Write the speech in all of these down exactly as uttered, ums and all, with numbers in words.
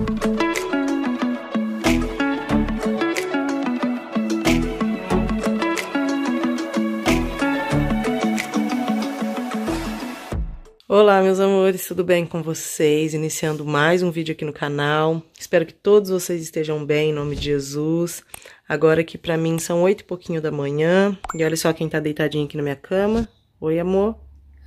Olá, meus amores, tudo bem com vocês? Iniciando mais um vídeo aqui no canal. Espero que todos vocês estejam bem, em nome de Jesus. Agora aqui pra mim são oito e pouquinho da manhã. E olha só quem tá deitadinho aqui na minha cama. Oi, amor.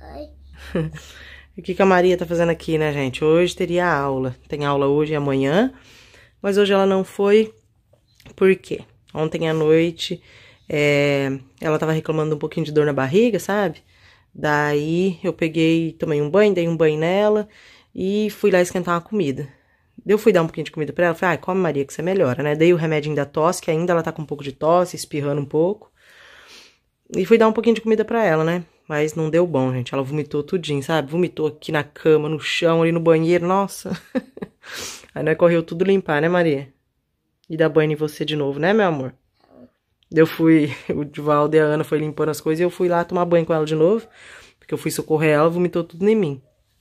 Oi. O que que a Maria tá fazendo aqui, né, gente? Hoje teria aula. Tem aula hoje e amanhã. Mas hoje ela não foi. Por quê? Ontem à noite, é, ela tava reclamando um pouquinho de dor na barriga, sabe? Daí eu peguei, tomei um banho, dei um banho nela e fui lá esquentar uma comida. Eu fui dar um pouquinho de comida pra ela, falei, ah, come Maria que você melhora, né? Dei o remedinho da tosse, que ainda ela tá com um pouco de tosse, espirrando um pouco. E fui dar um pouquinho de comida pra ela, né? Mas não deu bom, gente, ela vomitou tudinho, sabe? Vomitou aqui na cama, no chão, ali no banheiro, nossa. Aí nós correu tudo limpar, né, Maria? E dar banho em você de novo, né, meu amor? Eu fui, o Divaldo e a Ana foi limpando as coisas e eu fui lá tomar banho com ela de novo, porque eu fui socorrer ela, vomitou tudo em mim.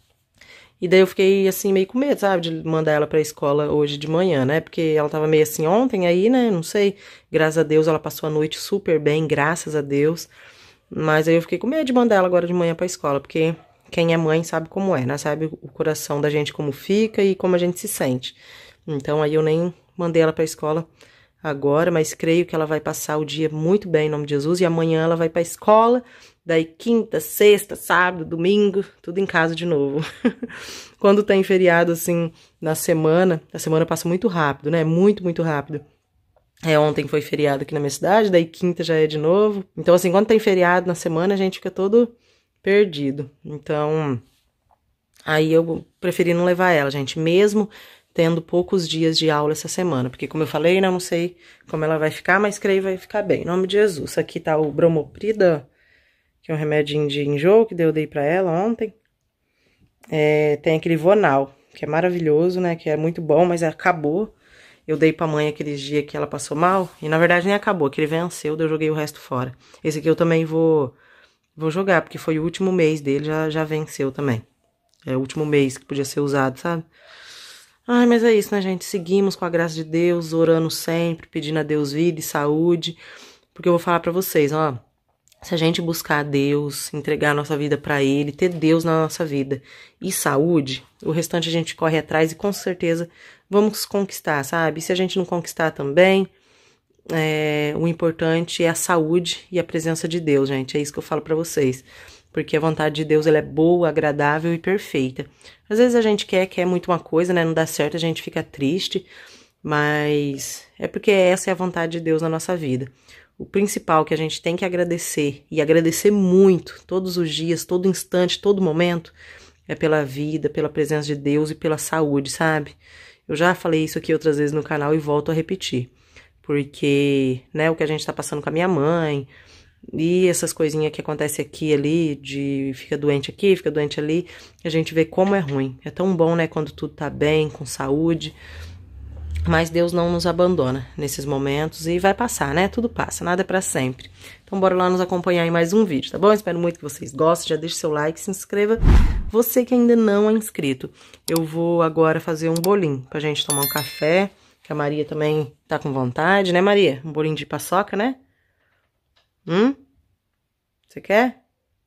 E daí eu fiquei assim meio com medo, sabe, de mandar ela pra escola hoje de manhã, né, porque ela tava meio assim ontem aí, né, não sei, graças a Deus ela passou a noite super bem, graças a Deus, mas aí eu fiquei com medo de mandar ela agora de manhã pra escola, porque quem é mãe sabe como é, né, sabe o coração da gente como fica e como a gente se sente. Então aí eu nem mandei ela pra escola agora, mas creio que ela vai passar o dia muito bem em nome de Jesus, e amanhã ela vai pra escola, daí quinta, sexta, sábado, domingo, tudo em casa de novo. Quando tem feriado assim na semana, a semana passa muito rápido, né? Muito, muito rápido. É, ontem foi feriado aqui na minha cidade, daí quinta já é de novo. Então assim, quando tem feriado na semana, a gente fica todo perdido. Então, aí eu preferi não levar ela, gente, mesmo tendo poucos dias de aula essa semana, porque como eu falei, né, eu não sei como ela vai ficar, mas creio que vai ficar bem, em nome de Jesus. Aqui tá o Bromoprida, que é um remedinho de enjoo que eu dei pra ela ontem. É, tem aquele Vonal, que é maravilhoso, né, que é muito bom, mas acabou. Eu dei pra mãe aqueles dias que ela passou mal, e na verdade nem acabou, que ele venceu, daí eu joguei o resto fora. Esse aqui eu também vou, vou jogar, porque foi o último mês dele, já, já venceu também. É o último mês que podia ser usado, sabe? Ai, mas é isso, né, gente? Seguimos com a graça de Deus, orando sempre, pedindo a Deus vida e saúde. Porque eu vou falar pra vocês, ó. Se a gente buscar a Deus, entregar a nossa vida pra Ele, ter Deus na nossa vida e saúde, o restante a gente corre atrás e com certeza vamos conquistar, sabe? E se a gente não conquistar também, é, o importante é a saúde e a presença de Deus, gente. É isso que eu falo pra vocês. Porque a vontade de Deus, ela é boa, agradável e perfeita. Às vezes a gente quer, quer muito uma coisa, né? Não dá certo, a gente fica triste. Mas é porque essa é a vontade de Deus na nossa vida. O principal que a gente tem que agradecer, e agradecer muito, todos os dias, todo instante, todo momento, é pela vida, pela presença de Deus e pela saúde, sabe? Eu já falei isso aqui outras vezes no canal e volto a repetir. Porque, né, o que a gente tá passando com a minha mãe, e essas coisinhas que acontecem aqui e ali, de fica doente aqui, fica doente ali, a gente vê como é ruim. É tão bom, né, quando tudo tá bem, com saúde. Mas Deus não nos abandona nesses momentos e vai passar, né? Tudo passa, nada é pra sempre. Então bora lá nos acompanhar em mais um vídeo, tá bom? Espero muito que vocês gostem, já deixe seu like, se inscreva. Você que ainda não é inscrito, eu vou agora fazer um bolinho pra gente tomar um café, que a Maria também tá com vontade, né, Maria? Um bolinho de paçoca, né? Hum? Você quer?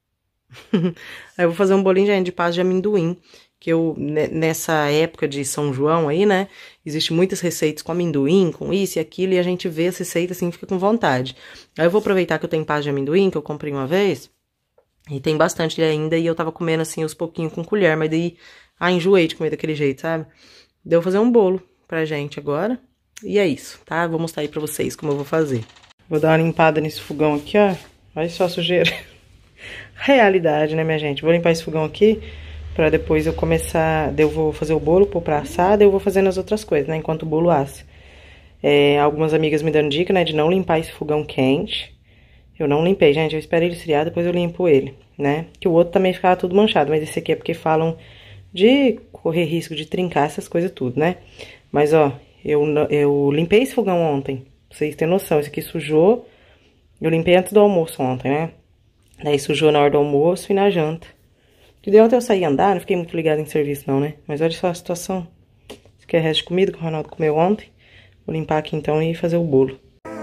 Aí eu vou fazer um bolinho, gente, de pasta de amendoim, que eu, nessa época de São João aí, né, existe muitas receitas com amendoim, com isso e aquilo, e a gente vê as receitas assim, fica com vontade. Aí eu vou aproveitar que eu tenho pasta de amendoim, que eu comprei uma vez, e tem bastante ainda, e eu tava comendo assim, os pouquinhos com colher, mas daí, ah, enjoei de comer daquele jeito, sabe? Daí eu vou fazer um bolo pra gente agora, e é isso, tá? Vou mostrar aí pra vocês como eu vou fazer. Vou dar uma limpada nesse fogão aqui, ó. Olha só a sujeira. Realidade, né, minha gente? Vou limpar esse fogão aqui pra depois eu começar... Eu vou fazer o bolo, pôr pra assar, daí eu vou fazendo as outras coisas, né? Enquanto o bolo assa. É, algumas amigas me dando dica, né? De não limpar esse fogão quente. Eu não limpei, gente. Eu espero ele esfriar, depois eu limpo ele, né? Que o outro também ficava tudo manchado. Mas esse aqui é porque falam de correr risco de trincar essas coisas tudo, né? Mas, ó, eu, eu limpei esse fogão ontem. Pra vocês terem noção, esse aqui sujou. Eu limpei antes do almoço ontem, né? Daí sujou na hora do almoço e na janta. Que deu ontem eu saí andar, não fiquei muito ligada em serviço não, né? Mas olha só a situação. Esse que é resto de comida que o Ronaldo comeu ontem. Vou limpar aqui então e fazer o bolo.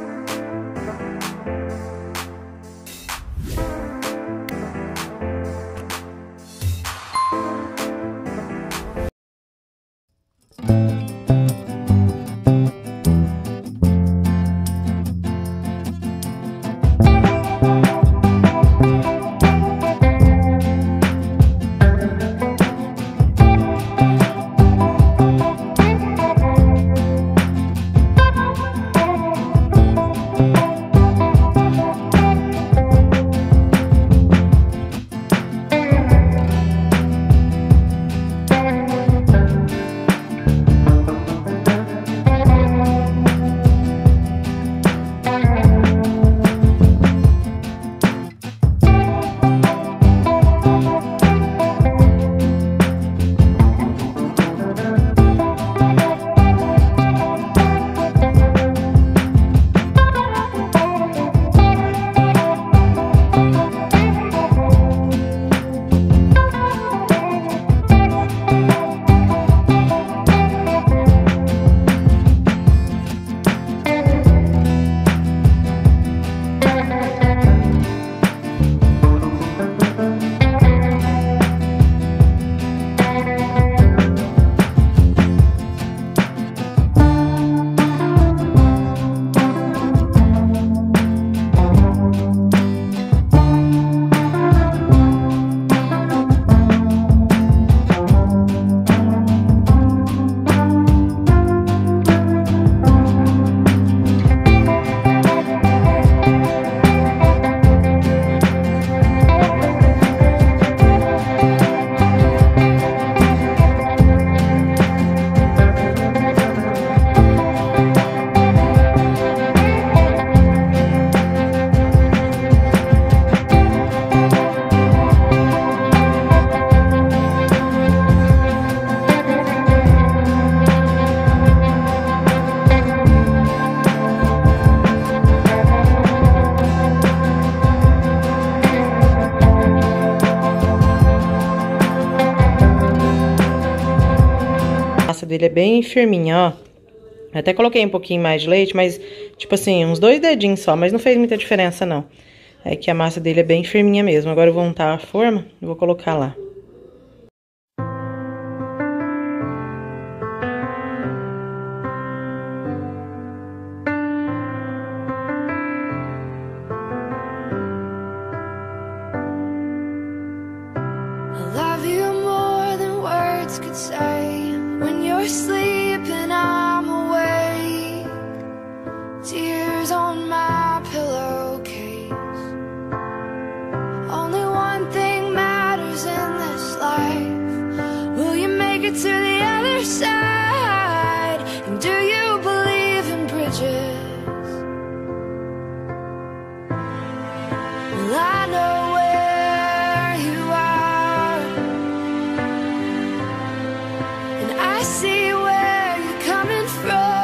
Dele é bem firminha, ó. Eu até coloquei um pouquinho mais de leite, mas, tipo assim, uns dois dedinhos só, mas não fez muita diferença, não. É que a massa dele é bem firminha mesmo. Agora eu vou untar a forma e vou colocar lá. Sleeping, I'm awake. Tears on my pillowcase. Only one thing matters in this life. Will you make it to the other side? And do you believe in bridges? Well, I know where you are, and I see where you're coming from.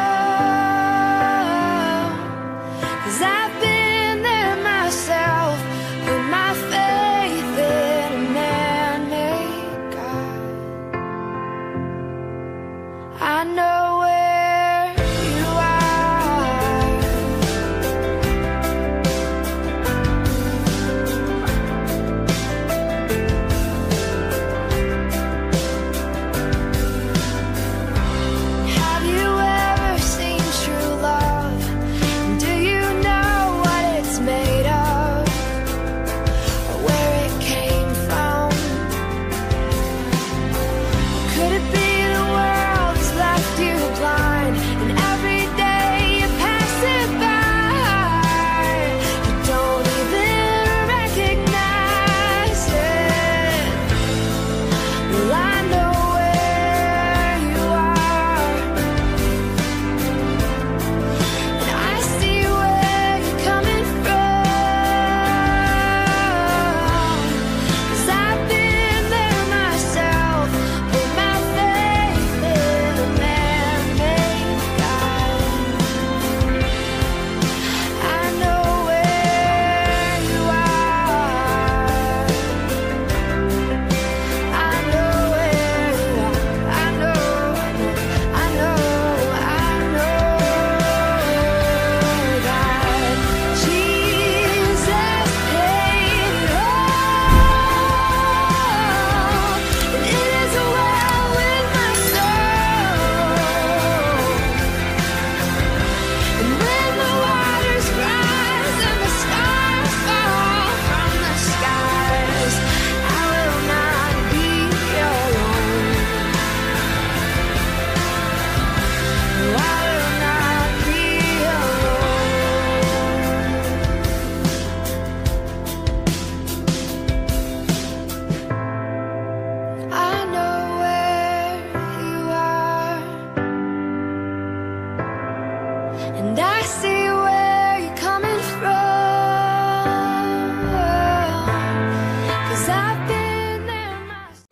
'Cause I've been there myself, put my faith in a man-made God. I know where you are. Have you ever seen true love? Do you know what it's made of? Or where it came from? Could it be the world has left you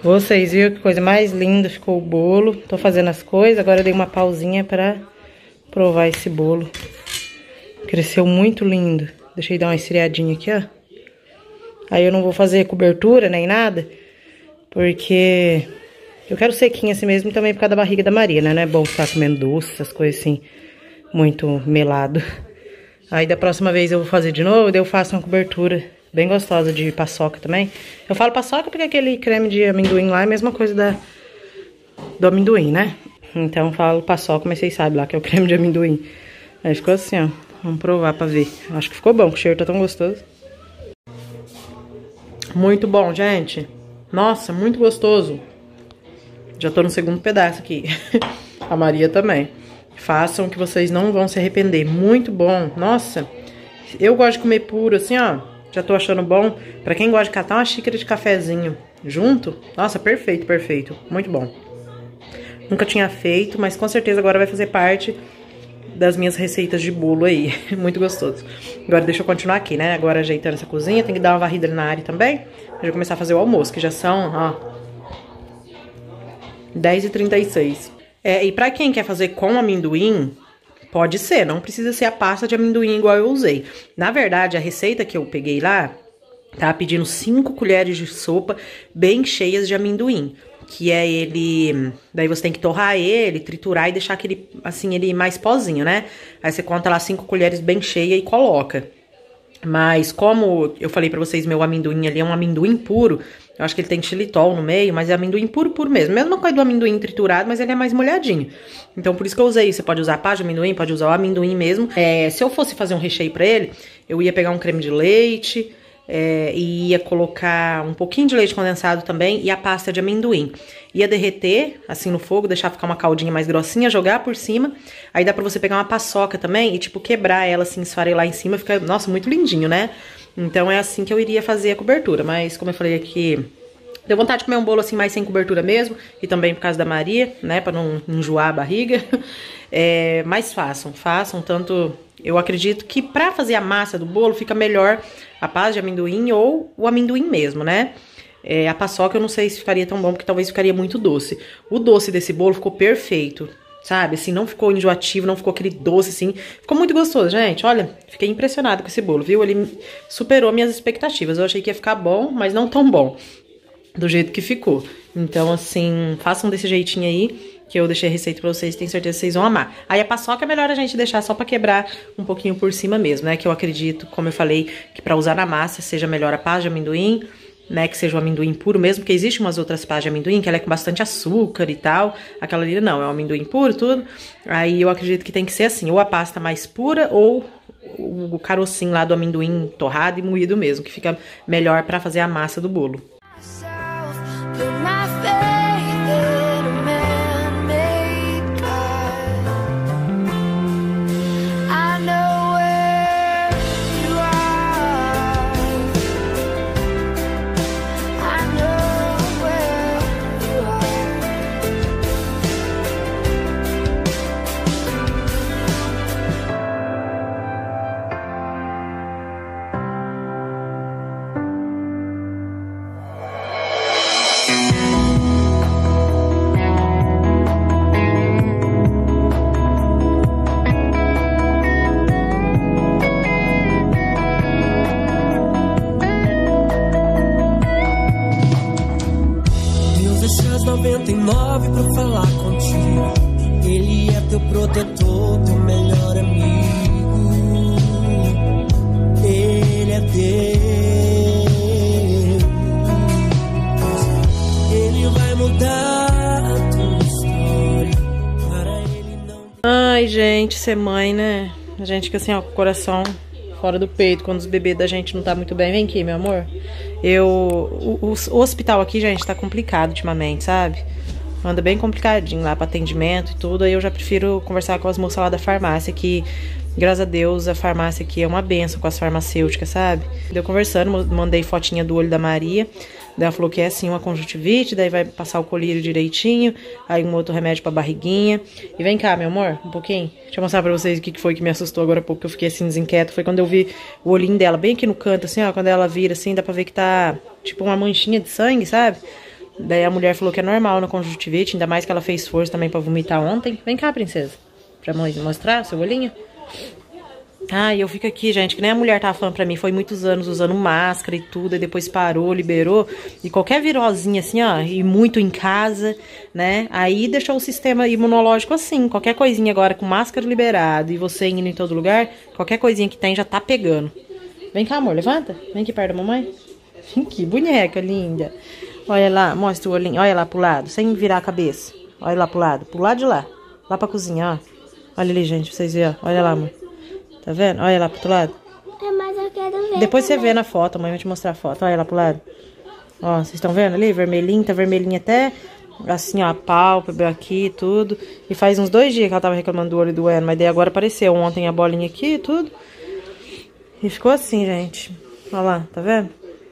Vocês viram que coisa mais linda ficou o bolo. Tô fazendo as coisas, agora eu dei uma pausinha pra provar esse bolo. Cresceu muito lindo. Deixa eu dar uma esfriadinha aqui, ó. Aí eu não vou fazer cobertura nem nada, porque eu quero sequinho assim mesmo também por causa da barriga da Maria, né? Não é bom ficar comendo doce, essas coisas assim, muito melado. Aí da próxima vez eu vou fazer de novo, daí eu faço uma cobertura bem gostosa de paçoca também. Eu falo paçoca porque aquele creme de amendoim lá é a mesma coisa da, do amendoim, né? Então eu falo paçoca, mas vocês sabem lá que é o creme de amendoim. Aí ficou assim, ó. Vamos provar pra ver. Acho que ficou bom, o cheiro tá tão gostoso. Muito bom, gente. Nossa, muito gostoso. Já tô no segundo pedaço aqui. A Maria também. Façam que vocês não vão se arrepender. Muito bom. Nossa, eu gosto de comer puro assim, ó. Já tô achando bom. Pra quem gosta de catar uma xícara de cafezinho junto. Nossa, perfeito, perfeito. Muito bom. Nunca tinha feito, mas com certeza agora vai fazer parte das minhas receitas de bolo aí. Muito gostoso. Agora deixa eu continuar aqui, né? Agora ajeitando essa cozinha. Tem que dar uma varrida ali na área também. Pra eu começar a fazer o almoço, que já são, ó, dez e trinta e seis. É, e pra quem quer fazer com amendoim, pode ser. Não precisa ser a pasta de amendoim igual eu usei. Na verdade, a receita que eu peguei lá, tá pedindo cinco colheres de sopa bem cheias de amendoim. Que é ele... Daí você tem que torrar ele, triturar e deixar aquele, assim, ele mais pozinho, né? Aí você conta lá cinco colheres bem cheias e coloca. Mas como eu falei pra vocês, meu amendoim ali é um amendoim puro. Eu acho que ele tem xilitol no meio, mas é amendoim puro, puro mesmo. Mesma coisa do amendoim triturado, mas ele é mais molhadinho. Então por isso que eu usei. Você pode usar a pá de amendoim, pode usar o amendoim mesmo. É, se eu fosse fazer um recheio pra ele, eu ia pegar um creme de leite... É, e ia colocar um pouquinho de leite condensado também e a pasta de amendoim. Ia derreter, assim, no fogo, deixar ficar uma caldinha mais grossinha, jogar por cima. Aí dá pra você pegar uma paçoca também e, tipo, quebrar ela, assim, esfarelar em cima. Fica, nossa, muito lindinho, né? Então é assim que eu iria fazer a cobertura. Mas, como eu falei aqui, deu vontade de comer um bolo, assim, mais sem cobertura mesmo. E também por causa da Maria, né? Pra não enjoar a barriga. É, mas façam, façam tanto... Eu acredito que pra fazer a massa do bolo fica melhor a pasta de amendoim ou o amendoim mesmo, né? É, a paçoca eu não sei se ficaria tão bom, porque talvez ficaria muito doce. O doce desse bolo ficou perfeito, sabe? Assim, não ficou enjoativo, não ficou aquele doce, assim. Ficou muito gostoso, gente. Olha, fiquei impressionada com esse bolo, viu? Ele superou minhas expectativas. Eu achei que ia ficar bom, mas não tão bom do jeito que ficou. Então, assim, façam desse jeitinho aí, que eu deixei a receita pra vocês, tenho certeza que vocês vão amar. Aí a paçoca é melhor a gente deixar só pra quebrar um pouquinho por cima mesmo, né? Que eu acredito, como eu falei, que pra usar na massa seja melhor a pasta de amendoim, né? Que seja o amendoim puro mesmo, porque existem umas outras pastas de amendoim que ela é com bastante açúcar e tal. Aquela ali não, é o amendoim puro, tudo. Aí eu acredito que tem que ser assim, ou a pasta mais pura, ou o carocinho lá do amendoim torrado e moído mesmo, que fica melhor pra fazer a massa do bolo. noventa e nove pra falar contigo. Ele é teu protetor, teu melhor amigo. Ele é Deus. Ele vai mudar a tua história. Para ele não... Ai, gente, ser mãe, né? A gente fica assim, ó, com o coração fora do peito quando os bebês da gente não tá muito bem. Vem aqui, meu amor. Eu... O, o, o hospital aqui, gente, tá complicado ultimamente, sabe? Anda bem complicadinho lá pra atendimento e tudo. Aí eu já prefiro conversar com as moças lá da farmácia, que, graças a Deus, a farmácia aqui é uma benção com as farmacêuticas, sabe? Deu conversando, mandei fotinha do olho da Maria. Daí ela falou que é assim, uma conjuntivite, daí vai passar o colírio direitinho, aí um outro remédio pra barriguinha. E vem cá, meu amor, um pouquinho. Deixa eu mostrar pra vocês o que foi que me assustou agora há pouco, que eu fiquei assim desinquieto. Foi quando eu vi o olhinho dela bem aqui no canto, assim, ó. Quando ela vira assim, dá pra ver que tá tipo uma manchinha de sangue, sabe? Daí a mulher falou que é normal na conjuntivite, ainda mais que ela fez força também pra vomitar ontem. Vem cá, princesa, pra mostrar o seu olhinho. Ah, e eu fico aqui, gente, que nem a mulher tava falando pra mim, foi muitos anos usando máscara e tudo, e depois parou, liberou, e qualquer virosinha assim, ó, e muito em casa, né, aí deixou o sistema imunológico assim, qualquer coisinha agora com máscara liberada e você indo em todo lugar, qualquer coisinha que tem já tá pegando. Vem cá, amor, levanta, vem aqui perto da mamãe. Que boneca linda. Olha lá, mostra o olhinho, olha lá pro lado, sem virar a cabeça, olha lá pro lado, pro lado de lá, lá pra cozinha, ó. Olha ali, gente, pra vocês verem, ó, olha lá, amor. Tá vendo? Olha lá pro outro lado. É, mas eu quero ver. Depois também. você vê na foto, a mãe vai te mostrar a foto. Olha lá pro lado. Ó, vocês estão vendo ali? Vermelhinho, tá vermelhinho até assim, ó, a pálpebra aqui e tudo. E faz uns dois dias que ela tava reclamando do olho doendo, mas daí agora apareceu ontem a bolinha aqui e tudo. E ficou assim, gente. Olha lá, tá vendo?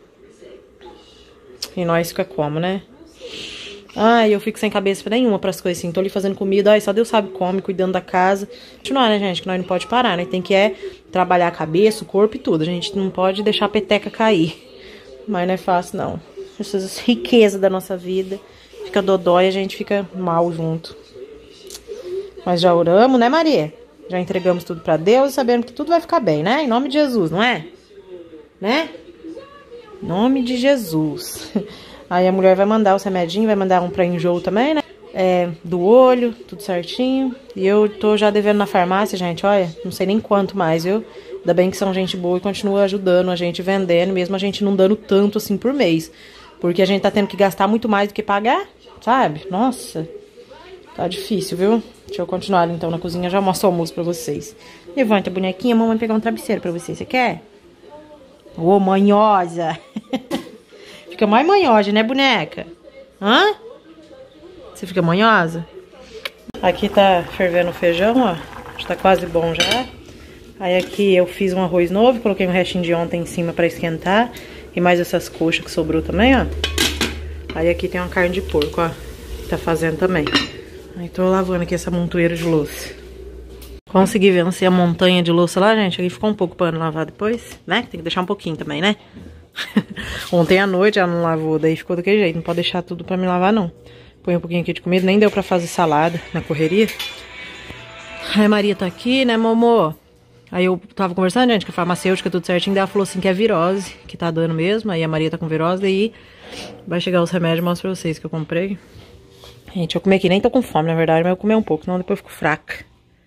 E nós fica como, né? Ai, eu fico sem cabeça pra nenhuma pras coisas assim. Tô ali fazendo comida, ai, só Deus sabe como, cuidando da casa. Continuar, né, gente? Que nós não pode parar, né? Tem que é trabalhar a cabeça, o corpo e tudo. A gente não pode deixar a peteca cair. Mas não é fácil, não. Essas riquezas da nossa vida. Fica dodói e a gente fica mal junto. Mas já oramos, né, Maria? Já entregamos tudo pra Deus e sabemos que tudo vai ficar bem, né? Em nome de Jesus, não é? Né? Em nome de Jesus. Aí a mulher vai mandar os remedinhos, vai mandar um pra enjoo também, né? É, do olho, tudo certinho. E eu tô já devendo na farmácia, gente, olha, não sei nem quanto mais, viu? Ainda bem que são gente boa e continua ajudando a gente vendendo, mesmo a gente não dando tanto assim por mês. Porque a gente tá tendo que gastar muito mais do que pagar, sabe? Nossa, tá difícil, viu? Deixa eu continuar então na cozinha, já mostro o almoço pra vocês. Levanta a bonequinha, a mamãe pegar um travesseiro pra você, você quer? Ô, manhosa! Fica mais manhosa, né, boneca? Hã? Você fica manhosa? Aqui tá fervendo o feijão, ó. Já tá quase bom já. Aí aqui eu fiz um arroz novo, coloquei um restinho de ontem em cima pra esquentar. E mais essas coxas que sobrou também, ó. Aí aqui tem uma carne de porco, ó. Que tá fazendo também. Aí tô lavando aqui essa montoeira de louça. Consegui vencer a montanha de louça lá, gente. Aqui ficou um pouco pra lavar depois, né? Tem que deixar um pouquinho também, né? Ontem à noite ela não lavou, daí ficou daquele jeito. Não pode deixar tudo pra me lavar, não. Põe um pouquinho aqui de comida, nem deu pra fazer salada na correria. Aí a Maria tá aqui, né, Momô? Aí eu tava conversando, gente, com a farmacêutica, tudo certinho. Daí ela falou assim que é virose, que tá dando mesmo. Aí a Maria tá com virose, daí vai chegar os remédios, mostro pra vocês que eu comprei. Gente, eu comi aqui, nem tô com fome, na verdade, mas eu comi um pouco, senão depois eu fico fraca.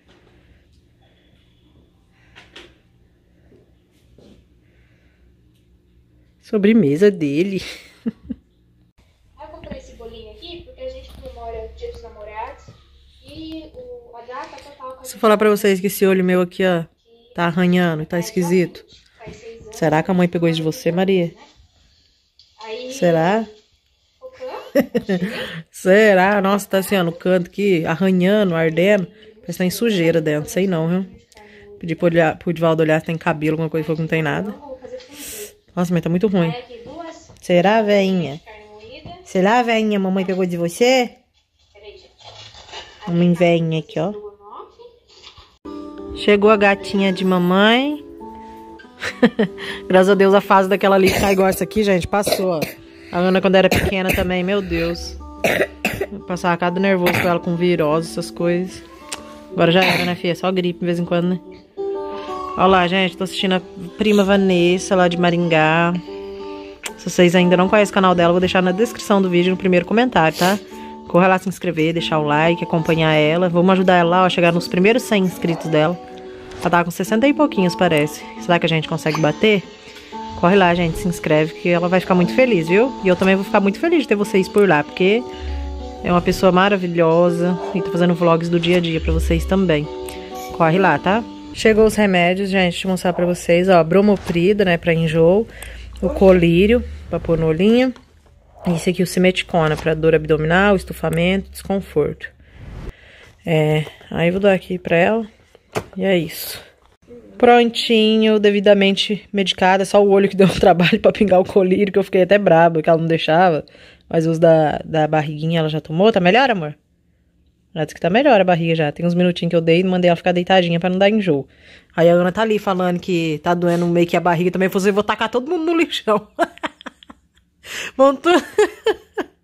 Sobremesa dele. Eu comprei esse bolinho aqui porque a gente comemora o Dia dos Namorados e o, a data total... Se eu falar pra vocês que esse olho meu aqui, ó, tá arranhando, tá esquisito. Será que a mãe pegou isso de você, Maria? Aí, Será? o canto, Será? Nossa, tá assim, ó, no canto aqui, arranhando, ardendo. Parece que tem sujeira dentro, sei não, viu? Pedi pro, olhar, pro Divaldo olhar se tem cabelo, alguma coisa, falou que não tem nada. Nossa, mas tá muito ruim. aqui duas Será, veinha? carne moída. Será, veinha? Mamãe pegou de você? Peraí, gente. Mamãe veinha aqui, ó. Chegou a gatinha de mamãe. Graças a Deus a fase daquela ali que tá igual essa aqui, gente, passou, ó. A Ana quando era pequena também, meu Deus. Eu passava cada nervoso com ela, com virose, essas coisas. Agora já era, né, filha? Só gripe de vez em quando, né? Olha lá, gente, tô assistindo a prima Vanessa lá de Maringá. Se vocês ainda não conhecem o canal dela, eu vou deixar na descrição do vídeo, no primeiro comentário, tá? Corra lá se inscrever, deixar o like, acompanhar ela. Vamos ajudar ela lá, ó, a chegar nos primeiros cem inscritos dela. Ela tá com sessenta e pouquinhos, parece. Será que a gente consegue bater? Corre lá, gente, se inscreve, que ela vai ficar muito feliz, viu? E eu também vou ficar muito feliz de ter vocês por lá, porque é uma pessoa maravilhosa e tá fazendo vlogs do dia a dia pra vocês também. Corre lá, tá? Chegou os remédios, gente, deixa eu mostrar pra vocês, ó, bromoprida, né, pra enjoo, o colírio, pra pôr no olhinho, e esse aqui o simeticona, pra dor abdominal, estufamento, desconforto. É, aí vou dar aqui pra ela, e é isso. Prontinho, devidamente medicada, só o olho que deu um trabalho pra pingar o colírio, que eu fiquei até braba, que ela não deixava, mas os da, da barriguinha ela já tomou, tá melhor, amor? Ela disse que tá melhor a barriga já. Tem uns minutinhos que eu dei e mandei ela ficar deitadinha pra não dar enjoo. Aí a Ana tá ali falando que tá doendo meio que a barriga também. Eu falei, vou tacar todo mundo no lixão. Vão tu...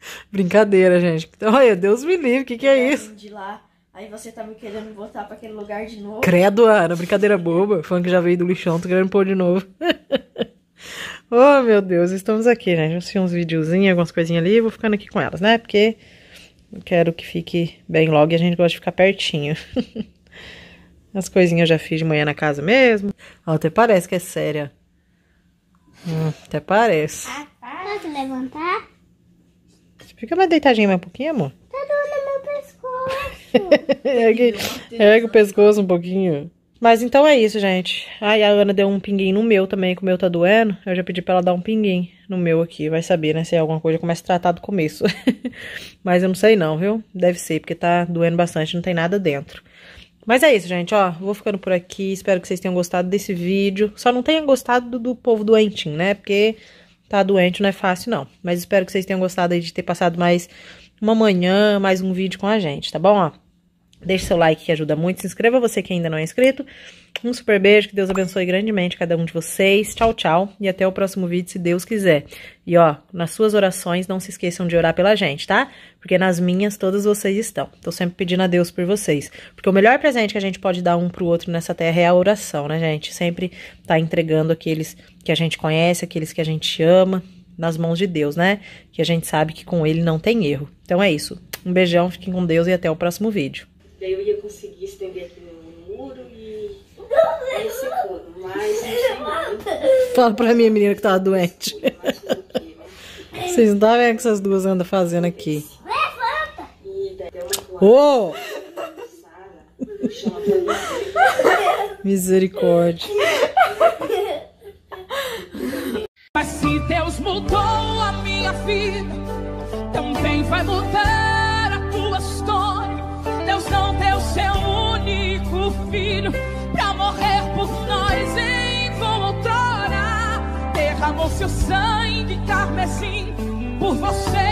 Brincadeira, gente. Olha, Deus me livre, o que que é isso? De lá, aí você tá me querendo voltar pra aquele lugar de novo. Credo, Ana, brincadeira boba. Falando que já veio do lixão, tô querendo pôr de novo. Oh, meu Deus, estamos aqui, né? Já assisti uns videozinhos, algumas coisinhas ali, vou ficando aqui com elas, né? Porque eu quero que fique bem logo e a gente gosta de ficar pertinho. As coisinhas eu já fiz de manhã na casa mesmo. Ó, até parece que é séria. Hum, até parece. Pode levantar? Fica mais deitadinha mais um pouquinho, amor. Tá doendo meu pescoço. ergue, ergue o pescoço um pouquinho. Mas então é isso, gente. Ai, a Ana deu um pinguim no meu também, que o meu tá doendo. Eu já pedi pra ela dar um pinguim no meu aqui. Vai saber, né? Se é alguma coisa, começa a tratar do começo. Mas eu não sei não, viu? Deve ser, porque tá doendo bastante, não tem nada dentro. Mas é isso, gente, ó. Vou ficando por aqui. Espero que vocês tenham gostado desse vídeo. Só não tenham gostado do, do povo doentinho, né? Porque tá doente não é fácil, não. Mas espero que vocês tenham gostado aí de ter passado mais uma manhã, mais um vídeo com a gente, tá bom, ó? Deixe seu like que ajuda muito. Se inscreva você que ainda não é inscrito. Um super beijo, que Deus abençoe grandemente cada um de vocês. Tchau, tchau. E até o próximo vídeo, se Deus quiser. E ó, nas suas orações, não se esqueçam de orar pela gente, tá? Porque nas minhas, todas vocês estão. Tô sempre pedindo a Deus por vocês. Porque o melhor presente que a gente pode dar um pro outro nessa terra é a oração, né, gente? Sempre tá entregando aqueles que a gente conhece, aqueles que a gente ama, nas mãos de Deus, né? Que a gente sabe que com Ele não tem erro. Então é isso. Um beijão, fiquem com Deus e até o próximo vídeo. Daí eu ia conseguir estender aqui no muro e aí secou, mas não sei não. Fala pra minha menina que tava doente. Vocês não tá vendo o que essas duas andam fazendo aqui? Levanta! Ô! Misericórdia. Mas se Deus mudou a minha vida, também vai mudar a tua história. Deus não deu seu único filho pra morrer por nós em outrora. Derramou seu sangue carmesim por você.